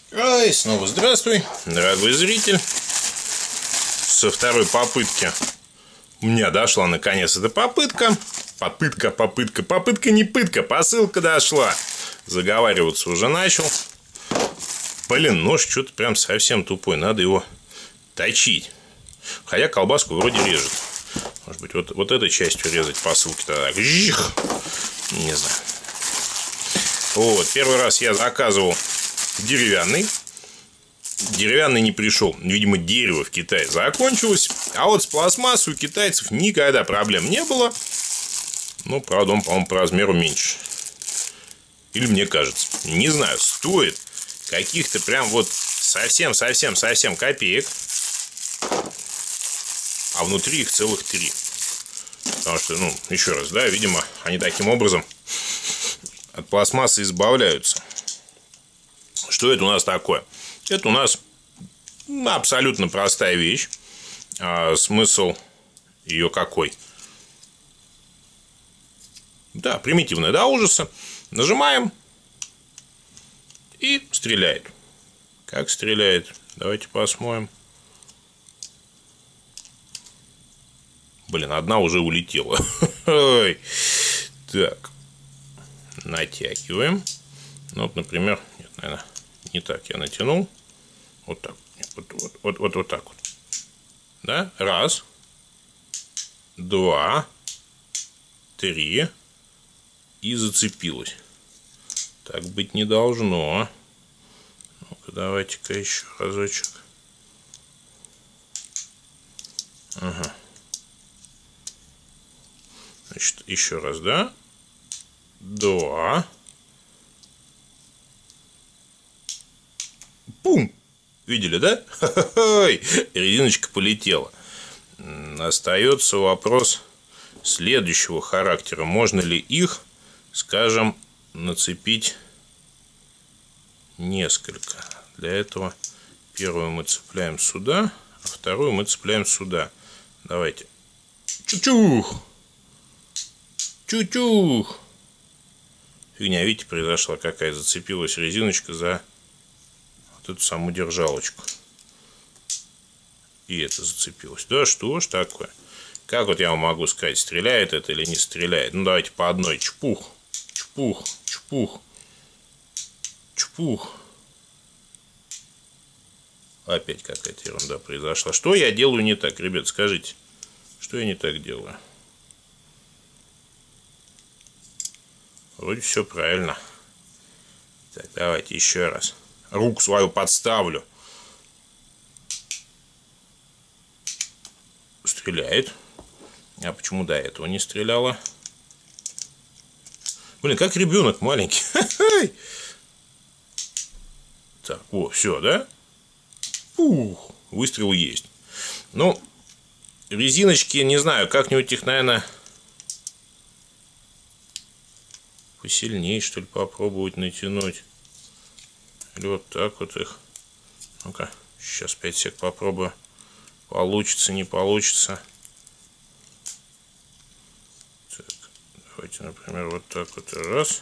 И снова здравствуй, дорогой зритель. Со второй попытки у меня дошла наконец эта попытка. Попытка не пытка, посылка дошла. Заговариваться уже начал. Блин, нож что-то прям совсем тупой, надо его точить. Хотя колбаску вроде режет. Может быть, вот этой частью резать посылки-то так. Не знаю. Вот, первый раз я заказывал деревянный. Деревянный не пришел. Видимо, дерево в Китае закончилось. А вот с пластмассой у китайцев никогда проблем не было. Ну, правда, он, по-моему, по размеру меньше. Или мне кажется. Не знаю, стоит каких-то прям вот совсем копеек. А внутри их целых 3. Потому что, ну, еще раз, да, видимо, они таким образом от пластмассы избавляются. Что это у нас такое? Это у нас абсолютно простая вещь. А смысл ее какой? Да, примитивная до ужаса. Нажимаем и стреляет. Как стреляет? Давайте посмотрим. Блин, одна уже улетела. Так. Натягиваем. Ну, вот, например, нет, наверное, не так я натянул. Вот так. Вот так вот. Да? Раз. 2. 3. И зацепилась. Так быть не должно. Ну-ка, давайте-ка еще разочек. Ага. Значит, еще раз, да? 2. Пум! Видели, да? Ха-ха-ха! Резиночка полетела. Остается вопрос следующего характера. Можно ли их, скажем, нацепить несколько? Для этого первую мы цепляем сюда, а вторую мы цепляем сюда. Давайте. Чух-чух! Чух-чух! Фигня, видите, произошла какая. Зацепилась резиночка за вот эту саму держалочку. И это зацепилось. Да что ж такое? Как вот я вам могу сказать, стреляет это или не стреляет? Ну, давайте по одной. Чпух, чпух, чпух, чпух. Опять какая-то ерунда произошла. Что я делаю не так, ребят, скажите? Что я не так делаю? Вроде все правильно. Так, давайте еще раз. Руку свою подставлю. Стреляет. А почему до этого не стреляла? Блин, как ребенок маленький. Так, вот, все, да? Ух, выстрел есть. Ну, резиночки, не знаю, как-нибудь их, наверное, посильнее, что ли, попробовать натянуть. Или вот так вот их. Ну-ка, сейчас 5 сек попробую. Получится, не получится. Так, давайте, например, вот так вот. Раз.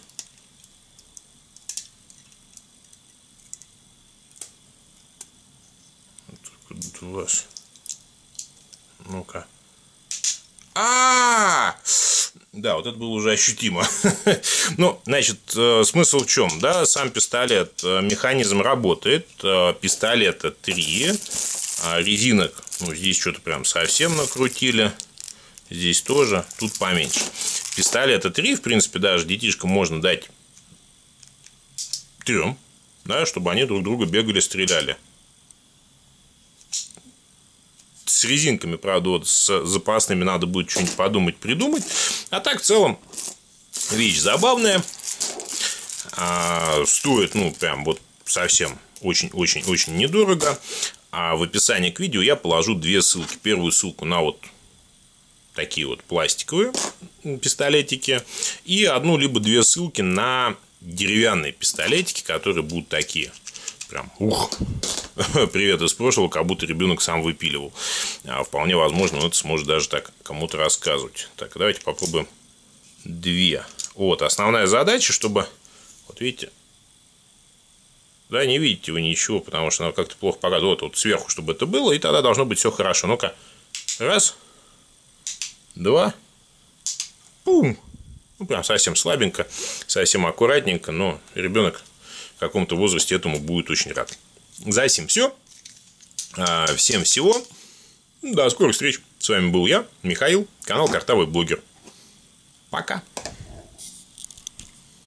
Вот так вот 2. Ну-ка. Да, вот это было уже ощутимо. Ну, значит, смысл в чем? Да, сам пистолет, механизм работает. Пистолета 3. Резинок, ну, здесь что-то прям совсем накрутили. Здесь тоже, тут поменьше. Пистолета 3, в принципе, даже детишкам можно дать 3, да, чтобы они друг друга бегали, стреляли. С резинками, правда, вот с запасными надо будет что-нибудь подумать, придумать. А так, в целом, вещь забавная. Стоит, ну, прям вот совсем очень недорого. А в описании к видео я положу 2 ссылки. Первую ссылку на вот такие вот пластиковые пистолетики. И одну либо 2 ссылки на деревянные пистолетики, которые будут такие. Прям, привет из прошлого, как будто ребенок сам выпиливал. Вполне возможно, он это сможет даже так кому-то рассказывать. Так, давайте попробуем 2. Вот, основная задача, чтобы, вот видите, Да, не видите вы ничего, потому что она как-то плохо показывает. Вот сверху, чтобы это было, и тогда должно быть все хорошо. Ну-ка. Раз. Два. Пум. Ну, прям совсем слабенько, совсем аккуратненько, но ребенок в каком-то возрасте этому будет очень рад. За сим все. Всем всего. До скорых встреч. С вами был я, Михаил, канал Картавый Блогер. Пока.